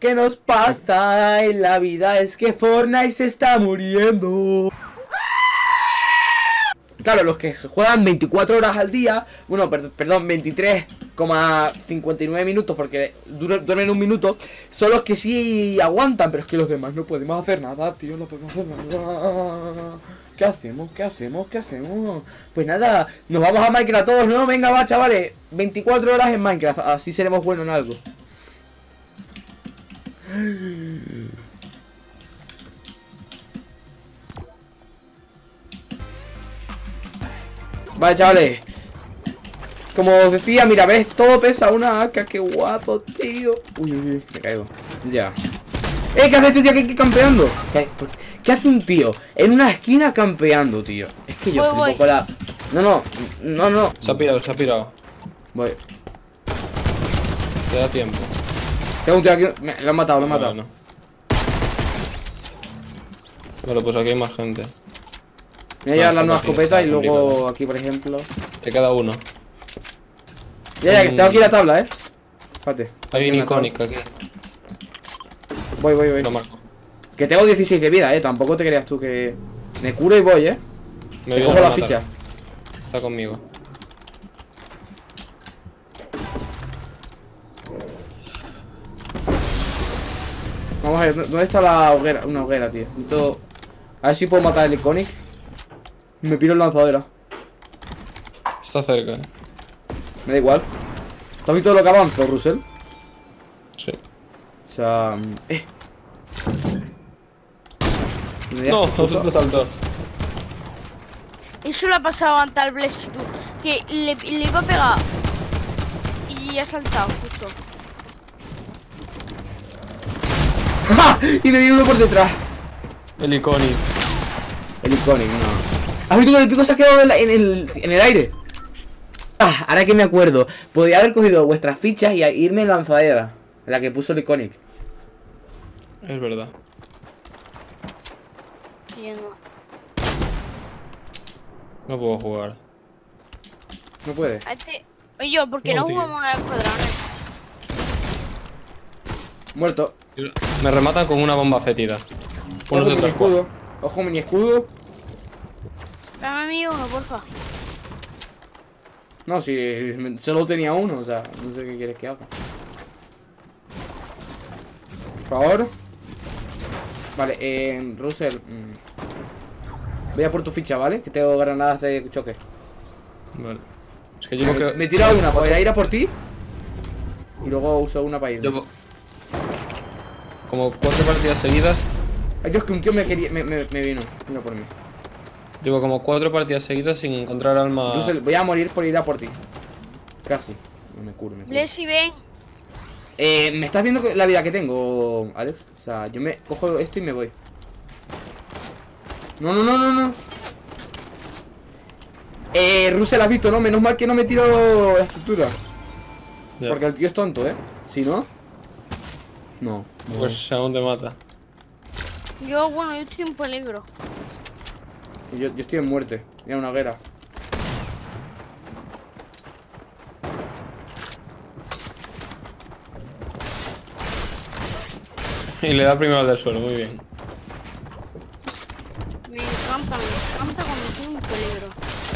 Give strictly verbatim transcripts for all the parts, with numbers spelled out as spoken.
¿qué nos pasa en la vida? Es que Fortnite se está muriendo. Claro, los que juegan veinticuatro horas al día, bueno, per perdón, veintitrés coma cincuenta y nueve minutos, porque duermen un minuto, son los que sí aguantan, pero es que los demás no podemos hacer nada, tío, no podemos hacer nada. ¿Qué hacemos? ¿Qué hacemos? ¿Qué hacemos? Pues nada, nos vamos a Minecraft todos, ¿no? Venga, va, chavales, veinticuatro horas en Minecraft, así seremos buenos en algo. Vale, chavales. Como os decía, mira, ves, todo pesa una A K, qué guapo, tío. Uy, uy, uy, me caigo. Ya. ¡Eh! ¿Qué hace este tío aquí campeando? ¿Qué, ¿Qué hace un tío en una esquina campeando, tío? Es que yo voy, flipo voy. con la... No, no, no, no. Se ha pirado, se ha pirado. Voy. Te da tiempo. Tengo un tío aquí. Me, lo han matado, lo han matado. Bueno. Vale, pues aquí hay más gente. Voy a llevar No, la nueva está escopeta y complicado. luego aquí, por ejemplo. Te queda uno. Ya, ya, que tengo aquí la tabla, eh. Espérate. Hay un Una tabla. icónico aquí. Voy, voy, voy. Lo marco. Que tengo dieciséis de vida, eh. Tampoco te creas tú que. Me curo y voy, eh. Me Te viene cojo a la matar. ficha. Está conmigo. Vamos a ver, ¿dónde está la hoguera? Una hoguera, tío. Necesito... A ver si puedo matar el Iconic. Me piro en lanzadera. Está cerca, eh. Me da igual. ¿Tú has visto lo que avanzo, Russell? Sí. O sea... Eh. Me No, dejas puto. justo saltó. Eso le ha pasado antes al Bless, tú. Que le, le iba a pegar. Y ha saltado, justo. ¡Ja! Y me dio uno por detrás. El icónico. El Iconic, no. ¿Has visto que el pico se ha quedado en, la- en el, en el aire? Ah, ahora que me acuerdo. Podría haber cogido vuestras fichas y a- irme en lanzadera. En la que puso el Iconic. Es verdad. Y yo no. No puedo jugar. No puede. A este... Oye, ¿por qué No, no, tío. jugamos a escuadrones? Muerto. Me rematan con una bomba fétida. Unos Ojo de mini otros cuatro. escudo. Ojo mini escudo. Dame a mí uno, porfa. No, si me- solo tenía uno, o sea, no sé qué quieres que haga. Por favor. Vale, eh, Russell. mm, Voy a por tu ficha, ¿vale? Que tengo granadas de choque. Vale. Es que llevo Me, que. me he tirado una para ir a por ti. Y luego uso una para ir. Llevo. Como cuatro partidas seguidas. Ay, Dios, que un tío me quería. Me, me, me vino. Vino por mí. Llevo como cuatro partidas seguidas sin encontrar alma. Russell, voy a morir por ir a por ti. Casi. No me curo, me curo. Bless y ven. Eh, ¿me estás viendo la vida que tengo, Alex? O sea, yo me cojo esto y me voy. No, no, no, no, no. Eh, Russell, has visto, ¿no? Menos mal que no me tiro la estructura. Ya. Porque el tío es tonto, ¿eh? Si no... No. no. Pues aún te mata. Yo, bueno, yo estoy en peligro. Yo, yo estoy en muerte. Mira, una hoguera. Y le da primero al del suelo, muy bien. Me encanta, me encanta cuando estoy en peligro.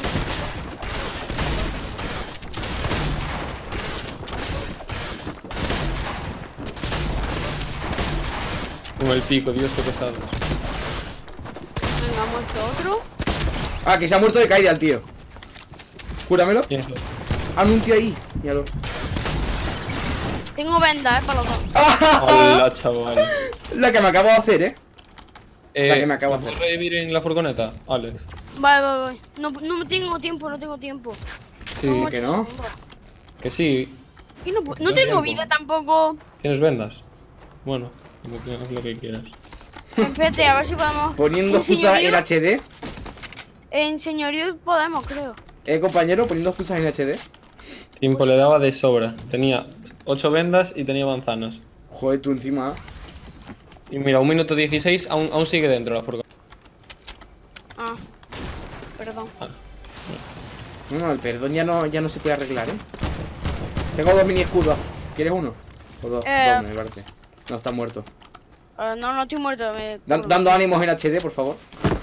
Con el pico, Dios, qué pesado. Venga, ha muerto otro. Ah, que se ha muerto de caída el tío. Júramelo. Y eso. Ah, no, un tío ahí. Míralo. Tengo vendas, eh, para los dos. Hola, chaval. La que me acabo de hacer, ¿eh? Eh, La que me acabo de ¿puedes hacer. revivir en la furgoneta, Alex? Vale, vale, vale. No, no tengo tiempo, no tengo tiempo. Sí, Tengo que no. mucha sombra. que sí. Y no, pu- No no tengo tiempo. vida tampoco. ¿Tienes vendas? Bueno, lo que, haz lo que quieras. Espérate, a ver si podemos. Poniendo En excusas en señorío- H D. En señorío podemos, creo. Eh, compañero, poniendo excusas en H D. Tiempo le daba de sobra. Tenía ocho vendas y tenía manzanas. Joder, tú encima. Y mira, un minuto dieciséis, aún, aún sigue dentro la furgoneta. Ah, perdón. No, no, el perdón ya no, ya no se puede arreglar, ¿eh? Tengo dos mini escudos. ¿Quieres uno? O dos, Eh. dos me parece. No, está muerto. Uh, no, no estoy muerto. Me... Dan- dando ánimos en H D, por favor.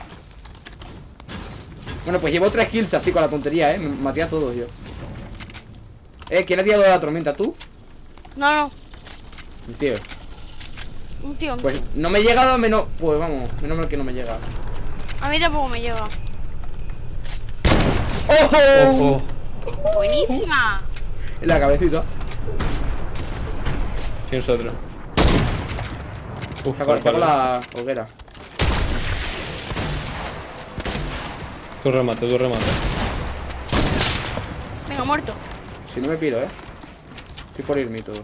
Bueno, pues llevo tres kills así con la tontería, eh. Me maté a todos yo. Eh, ¿quién ha tirado de la tormenta? ¿Tú? No, no. Un tío. Un tío. Un Pues tío. no me he llegado, menos. Pues vamos, menos mal que no me llega. A mí tampoco me llega. ¡Ojo! Ojo. Buenísima. En la cabecita. Tienes otro. Uf, Saco, al saco palo. la hoguera. Tú remate, tú remate. Venga, muerto. Si no me piro, eh. Estoy por irme y todo.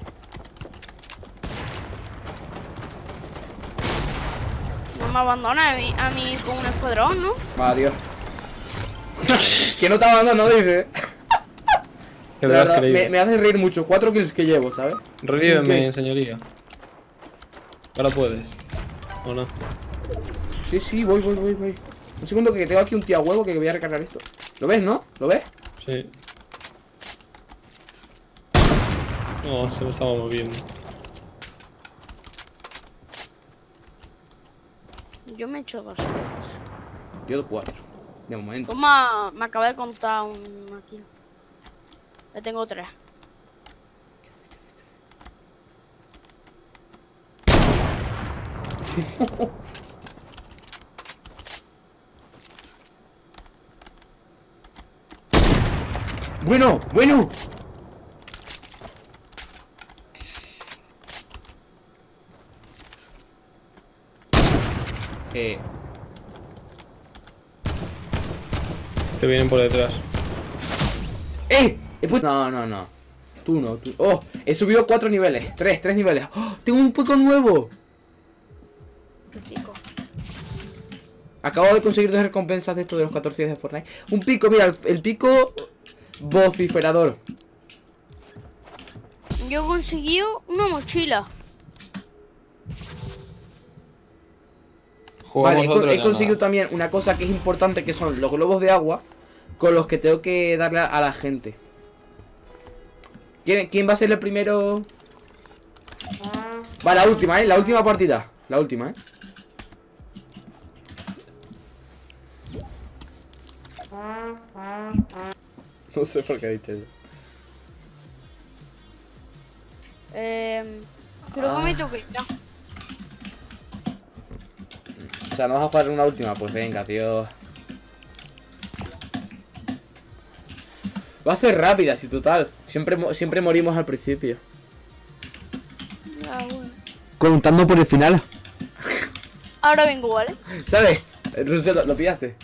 No me abandona a mí, a mí con un escuadrón, ¿no? Adiós. Que no te abandono, dice. Que La lo has verdad, creído. me, me hace reír mucho. Cuatro kills que llevo, ¿sabes? Revíveme, ¿Qué? señoría. Ahora puedes. ¿O no? Sí, sí, voy, voy, voy, voy. Un segundo que tengo aquí un tío a huevo que voy a recargar esto. ¿Lo ves, no? ¿Lo ves? Sí. No, se me estaba moviendo. Yo me he hecho dos. Yo cuatro. De momento. Toma, me acaba de contar un aquí. Le tengo tres. Bueno, bueno. Eh. Te vienen por detrás. ¡Eh! He puesto- No, no, no. Tú no, tú. ¡Oh! He subido cuatro niveles. Tres, tres niveles. ¡Oh! ¡Tengo un pico nuevo! Qué pico. Acabo de conseguir dos recompensas de esto de los catorce días de Fortnite. Un pico, mira, el, el pico vociferador. Yo he conseguido una mochila. Jugamos Vale, he, con- otro he de conseguido nada. también una cosa que es importante, que son los globos de agua con los que tengo que darle a, a la gente. ¿Quién, quién va a ser el primero? Va, la última, ¿eh? La última partida. La última, ¿eh? No sé por qué he dicho eso. Eh, pero que me toque ya. O sea, ¿no vas a jugar una última? Pues venga, tío. Va a ser rápida, si total. Siempre, mo- siempre morimos al principio. Ya, bueno. Contando por el final. Ahora vengo, ¿vale? ¿Sabes? Rusia, ¿lo, lo pillaste?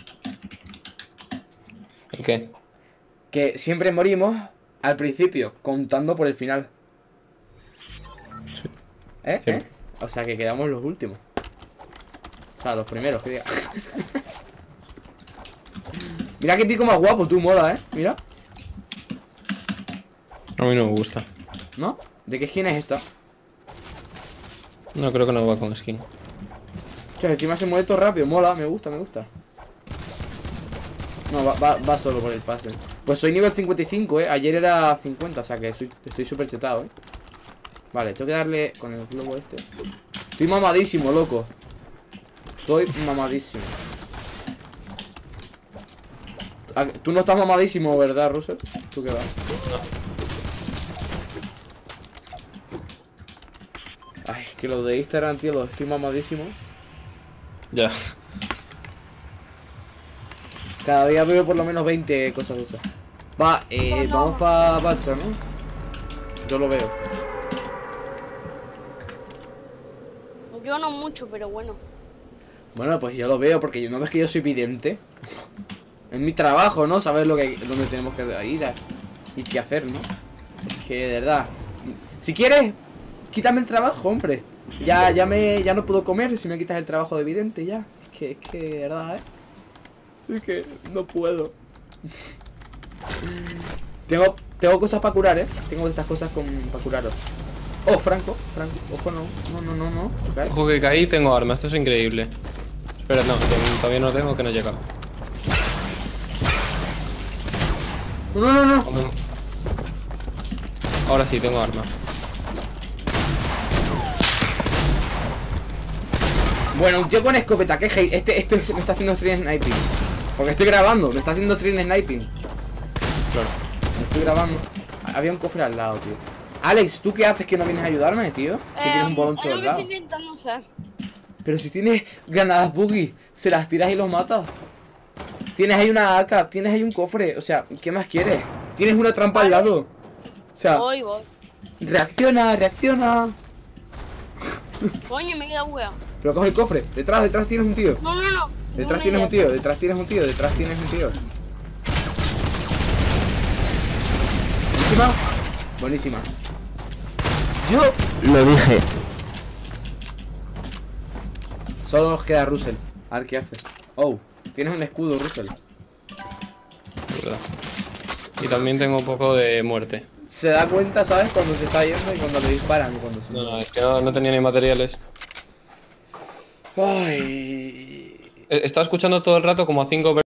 ¿El qué? Que siempre morimos al principio, contando por el final. Sí. ¿Eh? Sí. ¿Eh? O sea, que quedamos los últimos. O sea, los primeros, que diga. Mira qué pico más guapo, tú, mola, ¿eh? Mira. A mí no me gusta. ¿No? ¿De qué skin es esta? No creo que no va con skin. O sea, encima se mueve todo rápido, mola, me gusta, me gusta. No, va, va, va solo por el pase. Pues soy nivel cincuenta y cinco, eh. Ayer era cincuenta, o sea que soy, estoy súper chetado, eh. Vale, tengo que darle con el globo este. Estoy mamadísimo, loco. Estoy mamadísimo. Ah, tú no estás mamadísimo, ¿verdad, Russell? ¿Tú qué vas? Ay, es que los de Instagram, tío, los estoy mamadísimo. Ya. Cada día veo por lo menos veinte cosas de esas. Va, eh, No, no. vamos para Balsa, ¿no? Yo lo veo. Yo no mucho, pero bueno. Bueno, pues yo lo veo porque yo no ves que yo soy vidente. Es mi trabajo, ¿no? Saber lo que dónde tenemos que ir a- y qué hacer, ¿no? Es que de verdad. Si quieres, quítame el trabajo, hombre. Ya, ya me, ya no puedo comer si me quitas el trabajo de vidente ya. Es que, es que de verdad, ¿eh? Es que no puedo. Tengo, tengo cosas para curar, ¿eh? Tengo estas cosas con, para curaros. Oh, Franco, Franco, ojo, no, no, no, no, no. Ok. Ojo que caí, tengo arma, esto es increíble. Espera, no, que todavía no tengo, que no he llegado. No, no, no, no. Ahora sí, tengo arma. Bueno, un tío con escopeta, que hate. Este, este me está haciendo stream sniping. Porque estoy grabando, me está haciendo stream sniping. Claro. Me estoy grabando. Había un cofre al lado, tío. Alex, ¿tú qué haces que no vienes a ayudarme, tío? Que tienes un boloncho al lado. Estoy intentando hacer. Pero si tienes granadas buggy, se las tiras y los matas. Tienes ahí una A K, tienes ahí un cofre. O sea, ¿qué más quieres? Tienes una trampa al lado. O sea, Voy, voy. reacciona, reacciona. Coño, me queda hueá. Pero coge el cofre. Detrás, detrás tienes un tío. No, no, no. Detrás tienes un tío, detrás tienes un tío, detrás tienes un tío. Buenísima. Buenísima. Yo lo dije. Solo nos queda Russell. A ver qué hace. Oh, tienes un escudo, Russell. ¿Verdad? Y también tengo un poco de muerte. Se da cuenta, ¿sabes? Cuando se está yendo y cuando le disparan. Y cuando se... No, no, es que no, no tenía ni materiales. Ay. Estaba escuchando todo el rato como a cinco